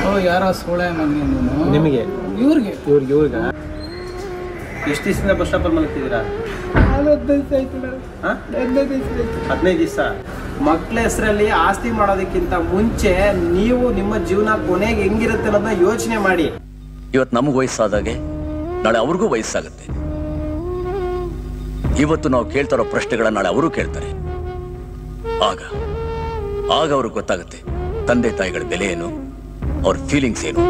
ಯಾರೋ ಸೋಳೆ ಮಗನೇ ನೀನು. ನಿಮಗೆ ಇವ್ರಿಗೆ ಎಷ್ಟು ದಿವಸದಿಂದ ಬಸ್ ಸ್ಟಾಪಲ್ಲಿ ಮಲಗ್ತಿದ್ದೀರಾ? 15 ದಿವಸ. ಮಕ್ಕಳ ಹೆಸರಲ್ಲಿ ಆಸ್ತಿ ಮಾಡೋದಕ್ಕಿಂತ ಮುಂಚೆ ನೀವು ನಿಮ್ಮ ಜೀವನ ಕೊನೆಗೆ ಹೆಂಗಿರುತ್ತೆ ಅನ್ನೋದನ್ನ ಯೋಚನೆ ಮಾಡಿ. ಇವತ್ತು ನಮಗೆ ವಯಸ್ಸಾದಾಗೆ ನಾಳೆ ಅವ್ರಿಗೂ ವಯಸ್ಸಾಗುತ್ತೆ. ಇವತ್ತು ನಾವು ಕೇಳ್ತಾರೋ ಪ್ರಶ್ನೆಗಳನ್ನ ನಾಳೆ ಅವರು ಕೇಳ್ತಾರೆ. ಆಗ ಅವ್ರಿಗೆ ಗೊತ್ತಾಗುತ್ತೆ ತಂದೆ ತಾಯಿಗಳ ಬೆಲೆ ಏನು, ಅವ್ರ ಫೀಲಿಂಗ್ಸ್ ಏನು.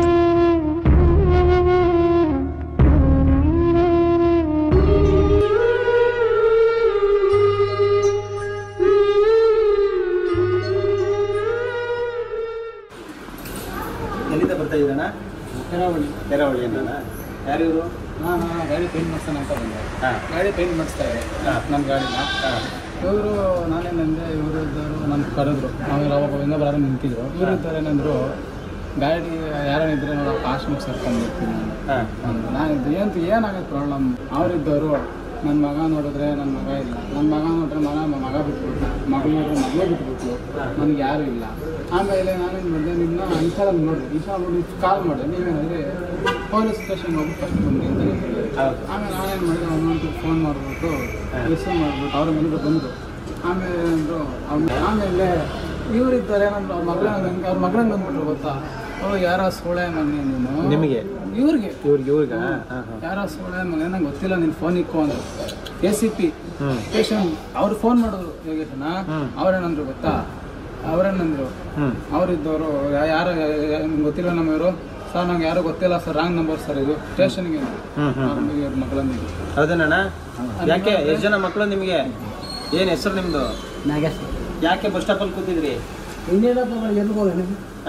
ಎಲ್ಲಿಂದ ಬರ್ತಾ ಇದ್ದಾನ? ತೆರವಳಿ ಅಣ್ಣ. ಯಾರು ಇವರು? ನಾನು ಗಾಡಿ ಪೇಂಟ್ ಮಾಡಿಸೋಣ ಅಂತ ಬಂದೆ. ಗಾಡಿ ಪೇಂಟ್ ಮಾಡಿಸ್ತಾ ಇದೆ ನನ್ನ ಗಾಡಿನ. ಇವರು ನಾನೇನಂದೆ, ಇವರು ಇದ್ದವರು ನನ್ನ ಕರೆದ್ರು. ನಾವು ಅವಾಗಿಂದ ಬರೋದು ನಿಂತಿದ್ರು. ಇವರು ಇದ್ದವ್ರು ಏನಂದ್ರು, ಗಾಡಿ ಯಾರೇನಿದ್ರೆ ನಾವು ಆಶ್ರಮಕ್ಕೆ ಸೇರ್ಕೊಂಡ್ಬಿಡ್ತೀನಿ ನಾನು. ಏನಾಗುತ್ತೆ ಪ್ರಾಬ್ಲಮ್? ಅವರಿದ್ದವರು ನನ್ನ ಮಗ ನೋಡಿದ್ರೆ ನನ್ನ ಮಗ ಇಲ್ಲ, ನನ್ನ ಮಗ ನೋಡ್ರೆ ಮಗ ಬಿಟ್ಬಿಟ್ಲು, ಮಗಳು ನೋಡ್ರೆ ಮಗಳೇ ಬಿಟ್ಬಿಟ್ಲು, ನನಗೆ ಯಾರೂ ಇಲ್ಲ. ಆಮೇಲೆ ನಾನೇನು ಮಾಡಿದೆ, ನಿನ್ನ ಇನ್ಸ್ಟಾಗ್ರಾಮ್ ನೋಡಿದೆ, ಇನ್ಸ್ಟಾಗ್ರಾಮ್ ಕಾಲ್ ಮಾಡಿದೆ. ನೀವೇನಂದರೆ ಪೊಲೀಸ್ ಸ್ಟೇಷನ್ಗೆ ಹೋಗಿ ಫಸ್ಟ್ ಬಂದು ಅಂತ ಹೇಳಿದ್ರು. ಆಮೇಲೆ ನಾನೇನು ಮಾಡಿದೆ, ಅವ್ರಿಗೆ ಫೋನ್ ಮಾಡಿಬಿಟ್ಟು ರಿಸೀವ್ ಮಾಡಿಬಿಟ್ಟು ಅವ್ರ ಮನೆಗೆ ಬಂದರು. ಆಮೇಲೆ ಏನಂದರು, ಆಮೇಲೆ ಇವರಿದ್ದಾರೆ ಏನಂದ್ರು, ಅವ್ರ ಮಗಳಂಗೆ ಬಂದ್ಬಿಟ್ರು. ಗೊತ್ತಾ, ಯಾರೋ ಸೋಳೆ ಮಗನೇ ನೀನು. ನಿಮಗೆ ಇವ್ರಿಗೆ ಯಾರೋ ಸೋಳೆ ಮಗನೇ, ನಂಗೆ ಗೊತ್ತಿಲ್ಲ, ನೀನು ಫೋನ್ ಇಕ್ಕು ಅಂದರು. ACP ಸ್ಟೇಷನ್ ಅವ್ರು ಫೋನ್ ಮಾಡಿದ್ರು ಯೋಗೇಶನ. ಅವ್ರೇನಂದ್ರು ಗೊತ್ತಾ, ಅವ್ರೇನಂದ್ರು, ಅವರಿದ್ದವರು ಯಾರು ಗೊತ್ತಿಲ್ಲ ನಮ್ಮವರು ಸರ್, ನಂಗೆ ಯಾರು ಗೊತ್ತಿಲ್ಲ ಸರ್, ರಾಂಗ್ ನಂಬರ್ ಸರ್ ಇದು ಸ್ಟೇಷನ್ಗೆ ಮಕ್ಕಳಂದಿದ್ದು. ಹೌದೇನಣ್ಣ? ಯಾಕೆ ಎಷ್ಟು ಜನ ಮಕ್ಕಳು ನಿಮಗೆ? ಏನು ಹೆಸರು ನಿಮ್ಮದು? ನಾಗೇಶ್. ಯಾಕೆ ಬಸ್ ಸ್ಟಾಪಲ್ಲಿ ಕೂತಿದ್ರಿ? ಇನ್ನೇನಪ್ಪ ಎಲ್ಲಿ ಹೋಗೋಣ?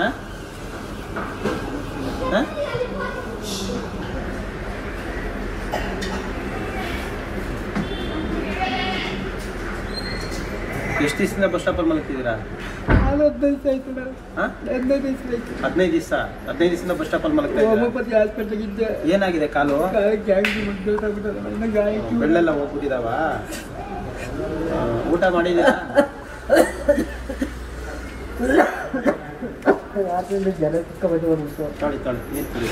ಎಷ್ಟು ದಿವಸದಿಂದ ಬಸ್ ಸ್ಟಾಪಲ್ಲಿ ಮಲಗ್ತಿದ್ದೀರಾ? 15 ದಿವಸ. 15 ದಿವಸದಿಂದ ಬಸ್ ಸ್ಟಾಪಲ್ಲಿ ಮಲಗ್ತಾ ಇದ್ದೀರಾ? ಏನಾಗಿದೆ ಕಾಲು? ಬೆಳ್ಳೆಲ್ಲ ಹೋಗ್ಬಿಟ್ಟಿದಾವ? ಊಟ ಮಾಡಿದ್ದೀರಾ? ತೊಳಿ ನೀರು ಕುಡಿ.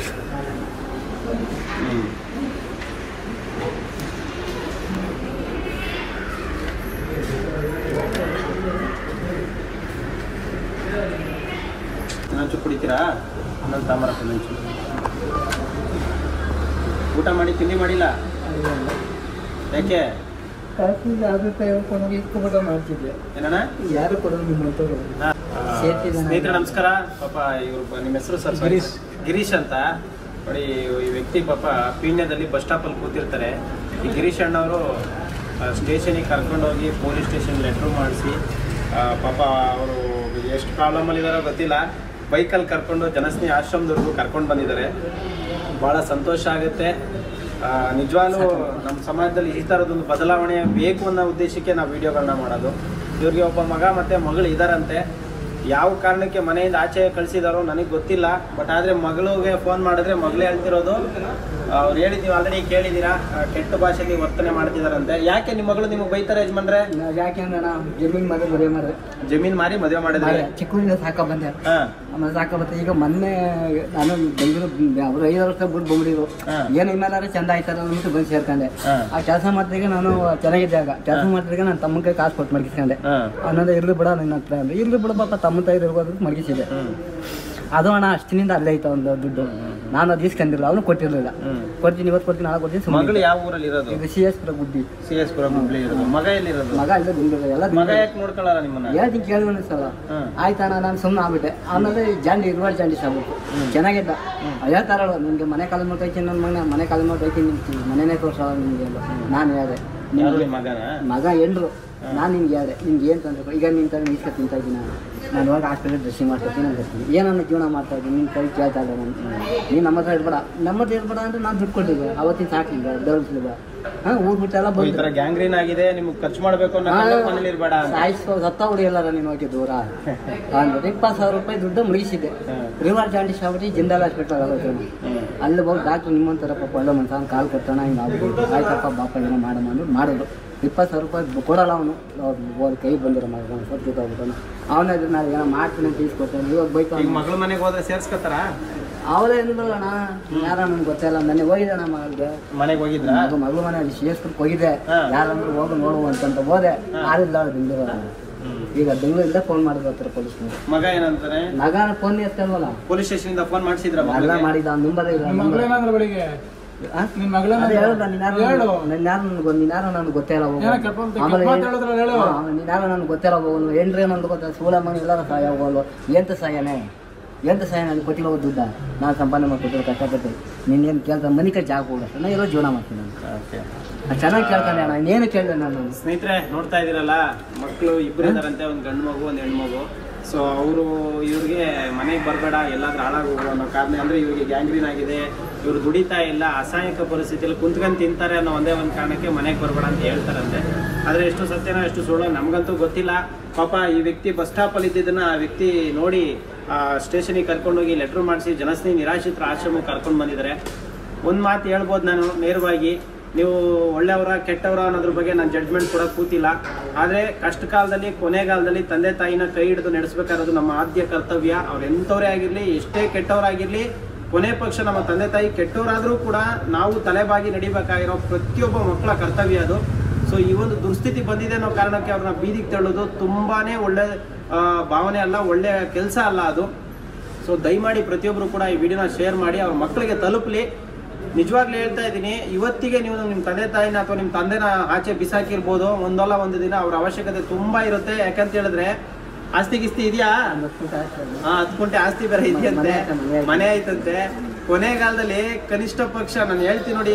ನಂಚು ಕುಡಿತೀರಾ? ನನ್ನ ತಾಮರಪ್ಪ ನಂಚು. ಊಟ ಮಾಡಿ ತಿಂಡಿ ಮಾಡಿಲ್ಲ? ಯಾಕೆ? ಏನಣ್ಣ? ಯಾರು ಕೊಡೋದು ನಿಮ್ಮ ಸ್ನೇಹಿತರೆ ನಮಸ್ಕಾರ. ಪಾಪ ಇವರು ನಿಮ್ಮ ಹೆಸರು ಸರ್? ಗಿರೀಶ್ ಅಂತ. ನೋಡಿ, ಈ ವ್ಯಕ್ತಿ ಪಾಪ ಪೀಣ್ಯದಲ್ಲಿ ಬಸ್ ಸ್ಟಾಪಲ್ಲಿ ಕೂತಿರ್ತಾರೆ. ಈ ಗಿರೀಶ್ ಅಣ್ಣವರು ಸ್ಟೇಷನಿಗೆ ಕರ್ಕೊಂಡೋಗಿ ಪೊಲೀಸ್ ಸ್ಟೇಷನ್ ಲೆಟ್ರು ಮಾಡಿಸಿ, ಪಾಪ ಅವರು ಎಷ್ಟು ಪ್ರಾಬ್ಲಮಲ್ಲಿದ್ದಾರೋ ಗೊತ್ತಿಲ್ಲ, ಬೈಕಲ್ಲಿ ಕರ್ಕೊಂಡು ಜನಸ್ನೇಹಿ ಆಶ್ರಮದವರೆಗೂ ಕರ್ಕೊಂಡು ಬಂದಿದ್ದಾರೆ. ಭಾಳ ಸಂತೋಷ ಆಗುತ್ತೆ. ನಿಜವಾಗ್ಲೂ ನಮ್ಮ ಸಮಾಜದಲ್ಲಿ ಈ ಥರದೊಂದು ಬದಲಾವಣೆ ಬೇಕು ಅನ್ನೋ ಉದ್ದೇಶಕ್ಕೆ ನಾವು ವಿಡಿಯೋಗಳನ್ನ ಮಾಡೋದು. ಇವ್ರಿಗೆ ಒಬ್ಬ ಮಗ ಮತ್ತು ಮಗಳು ಇದ್ದಾರಂತೆ. ಯಾವ ಕಾರಣಕ್ಕೆ ಮನೆಯಿಂದ ಆಚೆ ಕಳಿಸಿದಾರೋ ನನಗೆ ಗೊತ್ತಿಲ್ಲ. ಬಟ್ ಆದರೆ ಮಗಳಿಗೆ ಫೋನ್ ಮಾಡಿದ್ರೆ ಮಗಳೇ ಹೇಳ್ತಿರೋದು, ಅವ್ರು ಹೇಳಿದ್ದೀವಿ ಆಲ್ರೆಡಿ ಕೇಳಿದ್ದೀರಾ, ಕೆಟ್ಟ ಭಾಷೆಗೆ ವರ್ತನೆ ಮಾಡ್ತಿದಾರಂತೆ. ಯಾಕೆ ನಿಮ್ಮ ಮಗಳು ನಿಮಗೆ ಬೈತಾರೆ ಯಜಮಾನ್ರೆ? ಯಾಕೆ ಅಂದ್ರೆ ಜಮೀನು ಮಾರಿ ಮದುವೆ ಮಾಡಿದೆ. ಜಮೀನು ಮಾರಿ ಮದುವೆ ಮಾಡಿದ್ರೆ? ಚಿಕ್ಕದಿಂದ ಸಾಕ ಬಂದೆ. ಆಮೇಲೆ ಸಾಕ ಬಂದೆ. ಈಗ ಮೊನ್ನೆ ನಾನು ಬೆಂಗಳೂರು ಅವರು 5 ವರ್ಷ ಬಿಟ್ಟು ಬಂದ್ಬಿಟ್ಟಿದ್ರು. ಏನು ಇನ್ಮೇಲಾದ್ರೆ ಚಂದ ಆಯ್ತಾರ ಅಂದ್ಬಿಟ್ಟು ಬಂದು ಸೇರ್ಕೊಂಡೆ. ಆ ಕೆಲಸ ಮಾಡ್ತಿಗೆ ನಾನು ಚೆನ್ನಾಗಿದ್ದಾಗ ಕೆಲಸ ಮಾಡ್ತಿಗೆ ನಾನು ತಮ್ಮ ಕೈ ಕಾಸು ಕೊಟ್ಟು ಮಡಗಿಸ್ಕೊಂಡೆ. ಅನ್ನೋದು ಇರ್ಲಿ ಬಿಡ ನನ್ನ ಹತ್ರ ಅಂದ್ರೆ ಇರ್ಲಿ ಬಿಡ ಪಾಪ ತಮ್ಮ ತಾಯಿ ಇರ್ಬೋದು ಮಡಗಿಸಿದೆ. ಅದು ಹಣ ಅಷ್ಟಿನಿಂದ ಅಲ್ಲೇ ಐತ ಒಂದು ದುಡ್ಡು. ನಾನು ಅದು ಇಸ್ಕೊಂಡಿಲ್ಲ, ಅವನು ಕೊಟ್ಟಿರಲಿಲ್ಲ. ಕೊಡ್ತೀನಿ, ಇವತ್ತು ಕೊಡ್ತೀನಿ, ನಾಳೆ ಕೊಡ್ತೀನಿ. ಮಗಳು ಯಾವ ಊರಲ್ಲಿ ಇರೋದು? ಇದು CS ಪುರ ಗುಬ್ಬಿ. CS ಪುರ ಗುಬ್ಬಿ ಇರೋದು. ಮಗ ಎಲ್ಲಿರೋದು? ಮಗ ಇಲ್ಲ ಬೆಂಗಳೂರು. ಎಲ್ಲ ಮಗ ಯಾಕೆ ನೋಡ್ಕೊಳ್ಳಲ್ಲ ನಿಮ್ಮನ್ನ? ಹೇಳ್ತೀನಿ ಕೇಳಿ ಸಲ. ಆಯ್ತಾಣ, ನಾನು ಸುಮ್ಮನೆ ಆಗ್ಬಿಟ್ಟೆ. ಆಮೇಲೆ ಇರುವಾಡಿ ಜಾಂಡೀಸ್ ಆಗ್ಬಿಟ್ಟು ಚೆನ್ನಾಗಿದ್ದ. ಹೇಳ್ತಾರಳು, ನಿಮಗೆ ಮನೆ ಕಾಲ ನೋಡ್ತೈತಿ, ನನ್ನ ಮನೆ ಕಾಲ ನೋಡ್ತೈತಿ, ನಿಂತೀನಿ ಮನೆಯೇ ತೋರ್ಸಲ್ಲ ನಿಮಗೆ ಎಲ್ಲ. ನಾನು ಹೇಳಿದೆ, ಮಗ ಎಂಡ್ರು. ನಾನು ನಿಮ್ಗೆ ಹೇಳಿದೆ, ನಿಮ್ಗೆ ಏನು ತಂದ್ರೆ ಈಗ ನಿನ್ನ ತರ ಇಸ್ಕ ತಿಂತಾ ಇದ್ದೀನಿ, ನಾನು ಹೋಗಿ ಹಾಸ್ಪಿಟಲ್ ಡ್ರೆಸ್ಸಿಂಗ್ ಮಾಡ್ಕೊತೀನಿ ಅಂತ ಹೇಳ್ತೀನಿ. ಏನನ್ನ ಜೀವನ ಮಾಡ್ತಾ ಇದ್ದೀನಿ, ನಿನ್ನ ಕೈ ಕೇಳ್ತಾ ಇಲ್ಲ ನಾನು. ನೀನು ನಮ್ಮ ಹತ್ರ ಇರ್ಬೇಡ, ನಮ್ಮ ಹತ್ರ ಇರ್ಬೇಡ ಅಂದರೆ ನಾನು ದುಡ್ಡು ಕೊಟ್ಟಿದ್ದೆ ಅವತ್ತಿನ ಸಾಕಿಲ್ಲ ಬೆಳೆಸಲಿಲ್ಲ. ಊರ್ ಬಿಟ್ಟೆಲ್ಲ ಬಂದು ಗ್ಯಾಂಗ್ರೀನ್ ಆಗಿದೆ, ನಿಮ್ಗೆ ಖರ್ಚು ಮಾಡಬೇಕು ಸತ್ತವ್ರು ಎಲ್ಲಾರ ನೀನು ಹೋಗಿ ದೂರ ಅಂದ್ರೆ 20,000 ರೂಪಾಯಿ ದುಡ್ಡು ಮುಗಿಸಿದ್ದೆ. ರಿವಾರ್ಡ್ ಜಾಂಡೀಸ್ ಆಗ್ಬಿಟ್ಟು ಜಿಂದಾಲ್ ಹಾಸ್ಪಿಟಲ್ ಆಗೋದು. ಅಲ್ಲಿ ಹೋಗಿ ಡಾಕ್ಟ್ರು ನಿಮ್ಮಂತರ ಪಾಪ ಒಳ್ಳೆ ಮನ್ಸ ಕಾಲು ಕೊಡ್ತಾನ, ಹಿಂಗೆ ಆಗ್ಬಿಟ್ಟು ಆಯ್ತಪ್ಪ ಬಾಪ ಏನೋ ಮಾಡಮ್ಮ ಅಂದ್ರು ಮಾಡಿದ್ರು. 20,000 ರೂಪಾಯಿ ಕೊಡಲ್ಲ ಅವನು. ಅವ್ರ ಕೈ ಬಂದಿರೋ ಮಾಡಿ ಸತ್ತು ಹೋಗ್ಬಿಟ್ಟು ಅವನ ನಾನು ಏನೋ ಮಾಡ್ತೀನಿ ಅಂತ ಇಸ್ಕೊಡ್ತೇನೆ. ಇವಾಗ ಬೈಕ್ ಈಗ ಮಗಳ ಮನೆಗೆ ಹೋದ್ರೆ ಸೇರ್ಸ್ಕೊತಾರ? ಅವಳೇ ಏನಿಲ್ಲಣ್ಣ, ಯಾರ ನಮ್ಗೆ ಗೊತ್ತಿಲ್ಲ. ನನಗೆ ಹೋಗಿದ್ದಣ್ಣ ಮನೆಗೆ ಹೋಗಿದ್ರ? ಮಗಳ ಮನೆಯಲ್ಲಿ ಸೇರ್ಸ್ಬಿಟ್ಟು ಹೋಗಿದ್ದೆ. ಯಾರಂದ್ರೆ ಹೋಗಿ ನೋಡುವ ಅಂತ ಹೋದೆ. ಆದಿಲ್ಲ ಬೆಂಗಳೂರು. ಈಗ ಬೆಂಗಳೂರಿಂದ ಫೋನ್ ಮಾಡಿದ್ರು ಪೊಲೀಸ್. ಮಗ ಏನಂತಾರೆ? ಮಗನ ಫೋನ್ ಎತ್ತಲ್ವಲ್ಲ, ಪೊಲೀಸ್ ಸ್ಟೇಷನ್ ಇಂದ ಫೋನ್ ಮಾಡಿಸಿದ್ರ? ಎಲ್ಲ ಮಾಡಿದ, ನಂಬರೇ ಇಲ್ಲ. ನೀನ್ಯಾರು ನನ್ಗೆ ಗೊತ್ತಿಲ್ಲ ಹೋಗು. ಆಮೇಲೆ ನೀನ್ಯಾರು ನನ್ಗೆ ಗೊತ್ತಿಲ್ಲ ಹೋಗೋನು. ಏನ್ರಿ ನನ್ಗೆ ಗೊತ್ತ ಸೂಳ ಮನೆ ಎಲ್ಲಾರ ಸಹಾಯ ಹೋಗಲ್ವ? ಎಂತ ಸಹಾಯನೇ ನನಗೆ ಕೊಟ್ಟಿಲ್ಲ ದುಡ್ಡ. ನಾನು ಸಂಪಾದನೆ ಮಾಡ್ಕೊಟ್ಟಿರೋ ಕಷ್ಟಪಟ್ಟು. ನಿನ್ನೇನು ಕೇಳ್ತಾ ಮನೆ ಕೈ ಜಾಗ ಹೋಗ ಇರೋ ಜೀವನ ಮಾಡ್ತೀನಿ ನಾನು. ಚೆನ್ನಾಗಿ ಕೇಳ್ತಾನೆ ಅಣ್ಣ, ಇನ್ನೇನು ಕೇಳಿದೆ ನಾನು. ಸ್ನೇಹಿತರೆ ನೋಡ್ತಾ ಇದ್ದೀರಲ್ಲ, ಮಕ್ಕಳು ಇಬ್ಬರು ಇದಾರಂತೆ, ಒಂದು ಗಂಡು ಮಗು ಒಂದು ಹೆಣ್ಣು ಮಗು. ಸೊ ಅವರು ಇವ್ರಿಗೆ ಮನೆಗೆ ಬರಬೇಡ, ಎಲ್ಲಾದ್ರೂ ಹಾಳಾಗೋಗು ಅನ್ನೋ ಕಾರಣ. ಅಂದರೆ ಇವ್ರಿಗೆ ಗ್ಯಾಂಗ್ರೀನ್ ಆಗಿದೆ, ಇವ್ರು ದುಡಿತಾ ಇಲ್ಲ, ಅಸಹಾಯಕ ಪರಿಸ್ಥಿತಿಯಲ್ಲಿ ಕುಂತ್ಕೊಂಡು ತಿಂತಾರೆ ಅನ್ನೋ ಒಂದೇ ಒಂದು ಕಾರಣಕ್ಕೆ ಮನೆಗೆ ಬರಬೇಡ ಅಂತ ಹೇಳ್ತಾರಂತೆ. ಆದರೆ ಎಷ್ಟು ಸತ್ಯನೋ ಎಷ್ಟು ಸುಳ್ಳು ನಮಗಂತೂ ಗೊತ್ತಿಲ್ಲ. ಪಾಪ ಈ ವ್ಯಕ್ತಿ ಬಸ್ ಸ್ಟಾಪಲ್ಲಿ ಇದ್ದಿದ್ದನ್ನು ಆ ವ್ಯಕ್ತಿ ನೋಡಿ ಸ್ಟೇಷನಿಗೆ ಕರ್ಕೊಂಡೋಗಿ ಲೆಟ್ರ್ ಮಾಡಿಸಿ ಜನಸ್ನೇಹಿ ನಿರಾಶ್ರಿತರ ಆಶ್ರಮಕ್ಕೆ ಕರ್ಕೊಂಡು ಬಂದಿದ್ದಾರೆ. ಒಂದು ಮಾತು ಹೇಳ್ಬೋದು ನಾನು ನೇರವಾಗಿ, ನೀವು ಒಳ್ಳೆಯವರ ಕೆಟ್ಟವರ ಅನ್ನೋದ್ರ ಬಗ್ಗೆ ನಾನು ಜಡ್ಜ್ಮೆಂಟ್ ಕೊಡೋಕೆ ಕೂತಿಲ್ಲ. ಆದರೆ ಕಷ್ಟ ಕಾಲದಲ್ಲಿ ಕೊನೆಗಾಲದಲ್ಲಿ ತಂದೆ ತಾಯಿನ ಕೈ ಹಿಡಿದು ನಡೆಸಬೇಕಾಗಿರೋದು ನಮ್ಮ ಆದ್ಯ ಕರ್ತವ್ಯ. ಅವ್ರು ಎಂಥವರೇ ಆಗಿರಲಿ, ಎಷ್ಟೇ ಕೆಟ್ಟವರಾಗಿರಲಿ, ಕೊನೆ ಪಕ್ಷ ನಮ್ಮ ತಂದೆ ತಾಯಿ ಕೆಟ್ಟವರಾದರೂ ಕೂಡ ನಾವು ತಲೆಬಾಗಿ ನಡಿಬೇಕಾಗಿರೋ ಪ್ರತಿಯೊಬ್ಬ ಮಕ್ಕಳ ಕರ್ತವ್ಯ ಅದು. ಸೊ ಈ ಒಂದು ದುಸ್ಥಿತಿ ಬಂದಿದೆ ಅನ್ನೋ ಕಾರಣಕ್ಕೆ ಅವ್ರನ್ನ ಬೀದಿಗೆ ತಳ್ಳೋದು ತುಂಬಾ ಒಳ್ಳೆ ಭಾವನೆ ಅಲ್ಲ, ಒಳ್ಳೆ ಕೆಲಸ ಅಲ್ಲ ಅದು. ಸೊ ದಯಮಾಡಿ ಪ್ರತಿಯೊಬ್ಬರು ಕೂಡ ಈ ವಿಡಿಯೋನ ಶೇರ್ ಮಾಡಿ ಅವ್ರ ಮಕ್ಕಳಿಗೆ ತಲುಪಲಿ. ನಿಜವಾಗ್ಲೂ ಹೇಳ್ತಾ ಇದ್ದೀನಿ, ಇವತ್ತಿಗೆ ನೀವು ನಿಮ್ಮ ತಂದೆ ತಾಯಿನ ಅಥವಾ ನಿಮ್ಮ ತಂದೆನ ಆಚೆ ಬಿಸಾಕಿರ್ಬೋದು, ಒಂದಲ್ಲ ಒಂದು ದಿನ ಅವ್ರ ಅವಶ್ಯಕತೆ ತುಂಬ ಇರುತ್ತೆ. ಯಾಕಂತ ಹೇಳಿದ್ರೆ ಆಸ್ತಿ ಗಿಸ್ತಿ ಇದೆಯಾ? 10 ಗುಂಟೆ ಆಸ್ತಿ ಬೇರೆ ಇದೆಯಂತೆ, ಮನೆ ಐತಂತೆ. ಕೊನೆಗಾಲದಲ್ಲಿ ಕನಿಷ್ಠ ಪಕ್ಷ ನಾನು ಹೇಳ್ತೀನಿ ನೋಡಿ,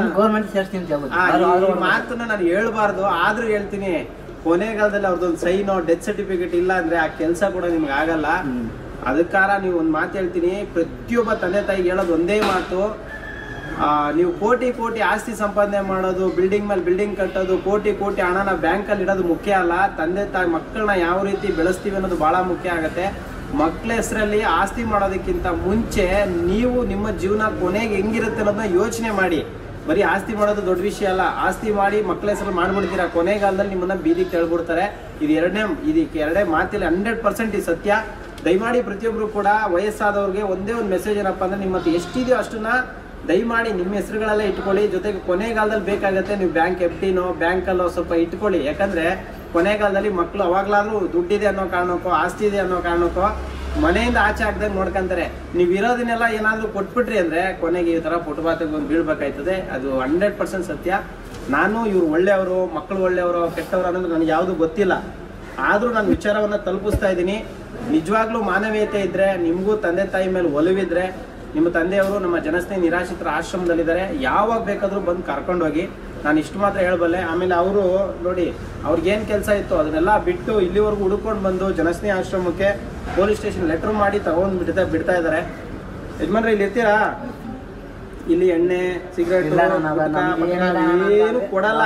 ಮಾತನ್ನ ನಾನು ಹೇಳ್ಬಾರ್ದು, ಆದ್ರೂ ಹೇಳ್ತೀನಿ. ಕೊನೆಗಾಲದಲ್ಲಿ ಅವ್ರದ್ದೊಂದು ಸೈನೋ ಡೆತ್ ಸರ್ಟಿಫಿಕೇಟ್ ಇಲ್ಲ ಅಂದ್ರೆ ಆ ಕೆಲಸ ಕೂಡ ನಿಮ್ಗೆ ಆಗಲ್ಲ. ಅದಕ್ಕಾರ ನೀವು ಒಂದು ಮಾತು ಹೇಳ್ತೀನಿ, ಪ್ರತಿಯೊಬ್ಬ ತಂದೆ ತಾಯಿಗೆ ಹೇಳೋದು ಒಂದೇ ಮಾತು, ನೀವು ಕೋಟಿ ಆಸ್ತಿ ಸಂಪಾದನೆ ಮಾಡೋದು, ಬಿಲ್ಡಿಂಗ್ ಮೇಲೆ ಬಿಲ್ಡಿಂಗ್ ಕಟ್ಟೋದು, ಕೋಟಿ ಹಣನ ಬ್ಯಾಂಕಲ್ಲಿ ಇಡೋದು ಮುಖ್ಯ ಅಲ್ಲ. ತಂದೆ ತಾಯಿ ಮಕ್ಕಳನ್ನ ಯಾವ ರೀತಿ ಬೆಳೆಸ್ತೀವಿ ಅನ್ನೋದು ಬಹಳ ಮುಖ್ಯ ಆಗುತ್ತೆ. ಮಕ್ಕಳ ಹೆಸರಲ್ಲಿ ಆಸ್ತಿ ಮಾಡೋದಕ್ಕಿಂತ ಮುಂಚೆ ನೀವು ನಿಮ್ಮ ಜೀವನ ಕೊನೆಗೆ ಹೆಂಗಿರುತ್ತೆ ಅನ್ನೋದನ್ನ ಯೋಚನೆ ಮಾಡಿ. ಬರೀ ಆಸ್ತಿ ಮಾಡೋದು ದೊಡ್ಡ ವಿಷಯ ಅಲ್ಲ, ಆಸ್ತಿ ಮಾಡಿ ಮಕ್ಕಳ ಹೆಸರು ಮಾಡ್ಬಿಡ್ತೀರಾ, ಕೊನೆಗಾಲದಲ್ಲಿ ನಿಮ್ಮನ್ನ ಬೀದಿಗೆ ತೆಳ್ಬಿಡ್ತಾರೆ. ಇದಕ್ಕೆ ಎರಡೇ ಮಾತಿಲ್ಲ, 100% ಇದು ಸತ್ಯ. ದಯಮಾಡಿ ಪ್ರತಿಯೊಬ್ಬರು ಕೂಡ ವಯಸ್ಸಾದವ್ರಿಗೆ ಒಂದೇ ಒಂದು ಮೆಸೇಜ್ ಏನಪ್ಪ ಅಂದ್ರೆ, ನಿಮ್ಮ ಹತ್ರ ಎಷ್ಟಿದೆಯೋ ಅಷ್ಟನ್ನ ದಯಮಾಡಿ ನಿಮ್ಮ ಹೆಸರುಗಳಲ್ಲೇ ಇಟ್ಕೊಳ್ಳಿ. ಜೊತೆಗೆ ಕೊನೆಗಾಲದಲ್ಲಿ ಬೇಕಾಗುತ್ತೆ ನೀವು ಬ್ಯಾಂಕ್ FDನೋ ಬ್ಯಾಂಕಲ್ಲೋ ಸ್ವಲ್ಪ ಇಟ್ಕೊಳ್ಳಿ. ಯಾಕಂದ್ರೆ ಕೊನೆಗಾಲದಲ್ಲಿ ಮಕ್ಕಳು ಅವಾಗ್ಲಾದ್ರೂ ದುಡ್ಡಿದೆ ಅನ್ನೋ ಕಾರಣಕ್ಕೋ ಆಸ್ತಿ ಇದೆ ಅನ್ನೋ ಕಾರಣಕ್ಕೋ ಮನೆಯಿಂದ ಆಚೆ ಹಾಕ್ದಂಗೆ ನೋಡ್ಕೊಂತಾರೆ. ನೀವು ಇರೋದನ್ನೆಲ್ಲ ಏನಾದರೂ ಕೊಟ್ಬಿಟ್ರಿ ಅಂದ್ರೆ ಕೊನೆಗೆ ಈ ಥರ ಪುಟಪಾತಿಗೆ ಒಂದು ಬೀಳ್ಬೇಕಾಯ್ತದೆ. ಅದು 100% ಸತ್ಯ. ನಾನು ಇವ್ರು ಒಳ್ಳೆಯವರು, ಮಕ್ಕಳು ಒಳ್ಳೆಯವರು, ಕೆಟ್ಟವರು ಅನ್ನೋದು ನನಗೆ ಯಾವುದು ಗೊತ್ತಿಲ್ಲ. ಆದರೂ ನಾನು ವಿಚಾರವನ್ನು ತಲುಪಿಸ್ತಾ ಇದ್ದೀನಿ. ನಿಜವಾಗ್ಲೂ ಮಾನವೀಯತೆ ಇದ್ದರೆ, ನಿಮಗೂ ತಂದೆ ತಾಯಿ ಮೇಲೆ ಒಲವಿದ್ರೆ, ನಿಮ್ಮ ತಂದೆಯವರು ನಮ್ಮ ಜನಸ್ನೇಹಿ ನಿರಾಶ್ರಿತರ ಆಶ್ರಮದಲ್ಲಿದ್ದಾರೆ, ಯಾವಾಗ ಬೇಕಾದರೂ ಬಂದು ಕರ್ಕೊಂಡೋಗಿ. ನಾನು ಇಷ್ಟು ಮಾತ್ರ ಹೇಳಬಲ್ಲೆ. ಆಮೇಲೆ ಅವರು ನೋಡಿ, ಅವ್ರಿಗೇನು ಕೆಲಸ ಇತ್ತು ಅದನ್ನೆಲ್ಲ ಬಿಟ್ಟು ಇಲ್ಲಿವರೆಗೂ ಹುಡ್ಕೊಂಡು ಬಂದು ಜನಸ್ನೇಹಿ ಆಶ್ರಮಕ್ಕೆ ಪೊಲೀಸ್ ಸ್ಟೇಷನ್ ಲೆಟ್ರ್ ಮಾಡಿ ತಗೊಂಡು ಬಿಡ್ತಾ ಇದ್ದಾರೆ. ಯಜಮಾನ್ರೆ ಇಲ್ಲಿ ಇರ್ತೀರಾ? ಇಲ್ಲಿ ಎಣ್ಣೆ ಸಿಗರೇಟ್ ಏನು ಕೊಡಲ್ಲ,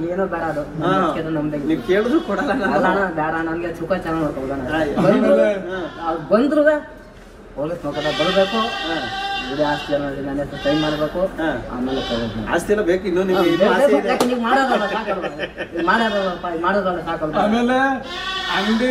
ನೀವು ಕೇಳಿದ್ರು ಕೊಡಲ್ಲ. ಬಂದ್ರು ಪೊಲೀಸ್ ಬರಬೇಕು, ಆಸ್ತಿ ನನ್ನ ಹೆಸರು ಸೈನ್ ಮಾಡಬೇಕು, ಆಮೇಲೆ ಆಸ್ತಿ ಎಲ್ಲ ಬೇಕು. ಇನ್ನು ಮಾಡೋದಲ್ಲ ಸಾಕಲ್ಲ. ಆಮೇಲೆ ಅಂಗಡಿ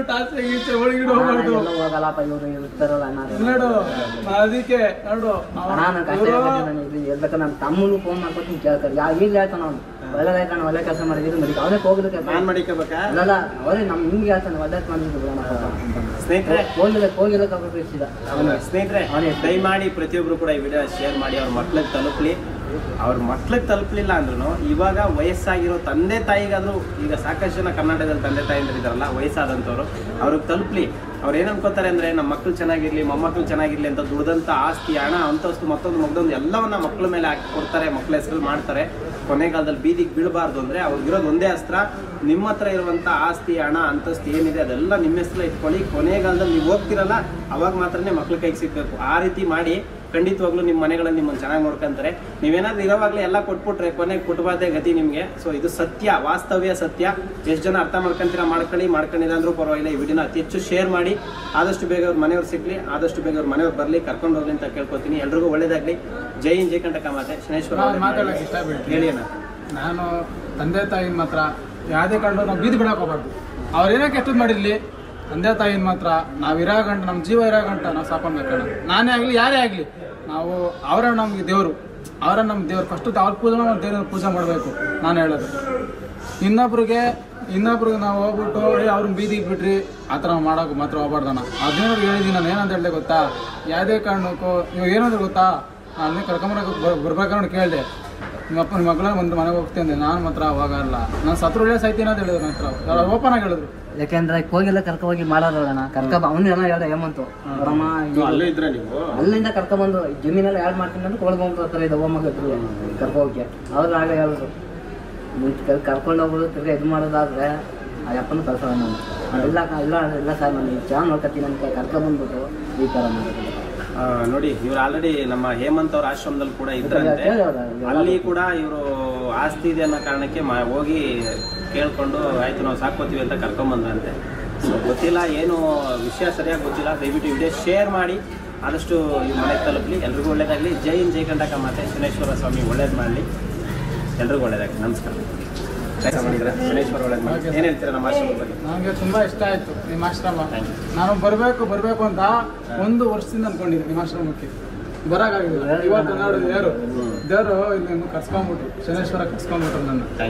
ಹೋಗಲ್ಲಪ್ಪ, ಇವರು ಇರ್ತಾರಲ್ಲ ನೋಡು. ಅದಕ್ಕೆ ನೋಡು, ನಾನು ಕಷ್ಟ ಹೇಳ್ಬೇಕು. ನನ್ನ ತಮ್ಮನು ಫೋನ್ ಮಾಡ್ಕೊತೀನಿ, ಕೇಳ್ತಾರೆ. ಈಗ ಹೇಳ್ತಾನ ಅವ್ನು ಒಳ್ಳೆದಾಯ್ತು, ನಾನು ಒಳ್ಳೆ ಕೆಲಸ ಮಾಡಿದ್ದೀನಿ, ಮಡಿಕೆ ಅವನೇ ಹೋಗ್ಲಿಕ್ಕೆ ಅಲ್ಲ, ಅವರೇ ನಮ್ ನಿಮ್ಗೆ ಹೇಳ್ತಾನೆ ಒಳ್ಳೆ ಮಾಡಿದ್ರು. ಸ್ನೇಹಿತರೆ ಸ್ನೇಹಿತರೆ ದಯಮಾಡಿ ಪ್ರತಿಯೊಬ್ರು ಕೂಡ ಈ ವಿಡಿಯೋ ಶೇರ್ ಮಾಡಿ ಅವ್ರ ಮಕ್ಳಿಗೆ ತಲುಪಲಿ. ಅವ್ರ ಮಕ್ಳಿಗೆ ತಲುಪಲಿಲ್ಲ ಅಂದ್ರೂ ಇವಾಗ ವಯಸ್ಸಾಗಿರೋ ತಂದೆ ತಾಯಿಗಾದ್ರೂ, ಈಗ ಸಾಕಷ್ಟು ಜನ ಕರ್ನಾಟಕದಲ್ಲಿ ತಂದೆ ತಾಯಿಂದಿದ್ದಾರಲ್ಲ ವಯಸ್ಸಾದಂಥವ್ರು, ಅವ್ರಿಗೆ ತಲುಪಲಿ. ಅವ್ರು ಏನು ಅನ್ಕೋತಾರೆ ಅಂದರೆ, ನಮ್ಮ ಮಕ್ಕಳು ಚೆನ್ನಾಗಿರಲಿ, ಮೊಮ್ಮಕ್ಕಳು ಚೆನ್ನಾಗಿರಲಿ ಅಂತ ದುಡ್ದಂಥ ಆಸ್ತಿ, ಹಣ, ಅಂತಸ್ತು, ಮತ್ತೊಂದು ಎಲ್ಲವನ್ನ ಮಕ್ಕಳ ಮೇಲೆ ಹಾಕಿ ಕೊಡ್ತಾರೆ, ಮಕ್ಕಳ ಹೆಸರು ಮಾಡ್ತಾರೆ. ಕೊನೆಗಾಲದಲ್ಲಿ ಬೀದಿಗೆ ಬೀಳಬಾರ್ದು ಅಂದರೆ ಅವ್ರಿಗಿರೋದು ಒಂದೇ ಅಸ್ತ್ರ, ನಿಮ್ಮ ಹತ್ರ ಇರುವಂಥ ಆಸ್ತಿ, ಹಣ, ಅಂತಸ್ತು ಏನಿದೆ ಅದೆಲ್ಲ ನಿಮ್ಮ ಹೆಸರು ಇಟ್ಕೊಳ್ಳಿ. ಕೊನೆಗಾಲದಲ್ಲಿ ನೀವು ಹೋಗ್ತಿರಲ್ಲ ಅವಾಗ ಮಾತ್ರನೇ ಮಕ್ಳ ಕೈಗೆ ಸಿಗಬೇಕು. ಆ ರೀತಿ ಮಾಡಿ ಖಂಡಿತವಾಗ್ಲೂ ನಿಮ್ಮ ಮನೆಗಳಲ್ಲಿ ನಿಮ್ಮನ್ನು ಚೆನ್ನಾಗಿ ನೋಡ್ಕೊಂತಾರೆ. ನೀವೇನಾದ್ರೂ ಇರೋವಾಗಲೇ ಎಲ್ಲ ಕೊಟ್ಬಿಟ್ರೆ ಕೊನೆಗೆ ಪುಟಪಾತೆ ಗತಿ ನಿಮಗೆ. ಸೊ ಇದು ಸತ್ಯ, ವಾಸ್ತವ್ಯ ಸತ್ಯ. ಎಷ್ಟು ಜನ ಅರ್ಥ ಮಾಡ್ಕೊಂತೀರಾ ಮಾಡ್ಕೊಂಡಿಲ್ಲ ಅಂದ್ರೂ ಪರವಾಗಿಲ್ಲ. ಈ ವಿಡಿಯೋನ ಅತಿ ಹೆಚ್ಚು ಶೇರ್ ಮಾಡಿ, ಆದಷ್ಟು ಬೇಗ ಅವ್ರ ಮನೆಯವ್ರು ಸಿಗ್ಲಿ, ಆದಷ್ಟು ಬೇಗ ಅವ್ರ ಮನೆಯವ್ರು ಬರಲಿ, ಕರ್ಕೊಂಡು ಹೋಗ್ಲಿ ಅಂತ ಕೇಳ್ಕೊತೀನಿ. ಎಲ್ರಿಗೂ ಒಳ್ಳೇದಾಗಲಿ. ಜೈ ಹಿಂದ್, ಜೈ ಕಂಟಕ ಮಾತೆ. ಶನೇಶ್ವರ ಮಾತಾಡೋಕೆ ಇಷ್ಟ ಬಿಡ್ತೀನಿ. ಹೇಳಿ ಅಣ್ಣ. ನಾನು ತಂದೆ ತಾಯಿ ಮಾತ್ರ ಯಾವುದೇ ಕಾರಣ ನಾವು ಬೀದಿ ಬಿಡಕ್ಕೆ ಹೋಗ್ಬಾರ್ದು. ಅವ್ರೇನೋ ಕೆಟ್ಟದ್ದು ಮಾಡಿರಲಿ, ತಂದೆ ತಾಯಿನ ಮಾತ್ರ ನಾವು ಇರೋ ಗಂಟ ನಮ್ಮ ಜೀವ ಇರೋ ಗಂಟ ನಾವು ಸಾಕೊಂಬೇಕಣ್ಣ. ನಾನೇ ಆಗಲಿ ಯಾರೇ ಆಗಲಿ ನಾವು ಅವರ ನಮಗೆ ದೇವರು, ಅವರ ನಮ್ಮ ದೇವ್ರು. ಫಸ್ಟು ಅವ್ರ ಪೂಜೆ ನಾವು ದೇವ್ರ ಪೂಜೆ ಮಾಡಬೇಕು ನಾನು ಹೇಳೋದು. ಇನ್ನೊಬ್ರಿಗೆ ನಾವು ಹೋಗ್ಬಿಟ್ಟು ಅವ್ರನ್ನ ಬೀದಿಗೆ ಬಿಟ್ರಿ ಆ ಥರ ಮಾಡೋಕೆ ಮಾತ್ರ ಹೋಗ್ಬಾರ್ದಣ್ಣ. ಅದೇನಾದ್ರು ಹೇಳಿದ್ದೀನಿ ನಾನು. ಏನಂತ ಹೇಳಿದೆ ಗೊತ್ತಾ, ಯಾವುದೇ ಕಾರಣಕ್ಕೂ ಇವಾಗ ಏನಾದ್ರು ಗೊತ್ತಾ, ನಾನು ಕರ್ಕೊಂಬರಕ್ಕೆ ಬರ್ಬೇಕಂದ್ರೆ ಕೇಳಿದೆ, ನಿಮ್ಮಪ್ಪ ನಿಮ್ಮ ಮಗಳ ಒಂದು ಮನೆಗೆ ಹೋಗ್ತೀನಿ. ನಾನು ಮಾತ್ರ ಹೋಗಲ್ಲ, ನಾನು ಸತ್ರುಳ್ಳೇ ಸಾಯ್ತೀನಿ ಅಂತ ಹೇಳಿದ್ರು ನನ್ನ ಹತ್ರ. ಓಪನ್ ಆಗಿ ಹೇಳಿದ್ರು. ಯಾಕೆಂದ್ರೆ ಹೋಗಿಲ್ಲ ಹೋಗಿ ಮಾಡೋದಣ್ಣ. ಅವನ್ನೆಲ್ಲ ಹೇಳ್ದೆ ಹೇಮಂತು ಬರಮ್ಮ ಅಲ್ಲಿಂದ ಕರ್ಕೊಂಬಂದು ಜಮೀನೆಲ್ಲ ಯಾರು ಮಾಡ್ತೀನಿ ಅಂತ ಕೊಡ್ಕೊಂಡ್ಬರ್ತಾರೆ ಇದು ಹೋಮಕ್ಕೆ ಕರ್ಕೋಕೆ. ಅವ್ರು ಆಗ ಹೇಳಿದ್ರು ಕರ್ಕೊಂಡು ಹೋಗೋದು ತಿರ್ಗಿ ಇದು ಮಾಡೋದಾದ್ರೆ ಆ ಅಪ್ಪನ ಕಳ್ಸೋಣ ನಾನು. ಇಲ್ಲ ಸರ್ ನಾನು ಚೆನ್ನಾಗಿ ನೋಡ್ಕೊತೀನಿ ಅಂತ ಕರ್ಕೊಂಡ್ಬಂದ್ಬಿಟ್ಟು ಈ ಥರ ಮಾಡೋದು. ನೋಡಿ, ಇವ್ರು ಆಲ್ರೆಡಿ ನಮ್ಮ ಹೇಮಂತ್ ಅವ್ರ ಆಶ್ರಮದಲ್ಲಿ ಕೂಡ ಇದ್ರಂತೆ. ಅಲ್ಲಿ ಕೂಡ ಇವರು ಆಸ್ತಿ ಇದೆ ಅನ್ನೋ ಕಾರಣಕ್ಕೆ ಹೋಗಿ ಕೇಳ್ಕೊಂಡು ಆಯ್ತು ನಾವು ಸಾಕೋತೀವಿ ಅಂತ ಕರ್ಕೊಂಬಂದ್ರಂತೆ. ಸೊ ಗೊತ್ತಿಲ್ಲ, ಏನು ವಿಷಯ ಸರಿಯಾಗಿ ಗೊತ್ತಿಲ್ಲ. ದಯವಿಟ್ಟು ವಿಡಿಯೋ ಶೇರ್ ಮಾಡಿ, ಆದಷ್ಟು ಈ ಮನೆಗೆ ತಲುಪಲಿ. ಎಲ್ರಿಗೂ ಒಳ್ಳೇದಾಗಲಿ. ಜೈ ಹಿಂದ್, ಜೈ ಕಂಡಕ ಮಾತೆ ಶನೇಶ್ವರ ಸ್ವಾಮಿ ಒಳ್ಳೇದು ಮಾಡಲಿ. ಎಲ್ರಿಗೂ ಒಳ್ಳೇದಾಗಲಿ. ನಮಸ್ಕಾರ. ಶನೇಶ್ವರ ಒಳ್ಳೇದು ಮಾಡಿ. ಏನು ಹೇಳ್ತೀರಾ ನಮ್ಮ ಆಶ್ರಮದ ಬಗ್ಗೆ? ನನಗೆ ತುಂಬ ಇಷ್ಟ ಆಯಿತು ನಿಮ್ಮ ಆಶ್ರಮ. ನಾನು ಬರಬೇಕು ಅಂತ 1 ವರ್ಷದಿಂದ ಅಂದ್ಕೊಂಡಿದ್ದೆ ನಿಮ್ಮ ಆಶ್ರಮಕ್ಕೆ. ಬರೋಕ್ಕಾಗಿಲ್ಲ. ಇವತ್ತು ನೋಡಿದ್ರು ದೇವರು ಇಲ್ಲಿ ಕರ್ಸ್ಕೊಂಡ್ಬಿಟ್ರು, ಶನೇಶ್ವರ ಕರ್ಸ್ಕೊಂಡ್ಬಿಟ್ರು ನನ್ನ.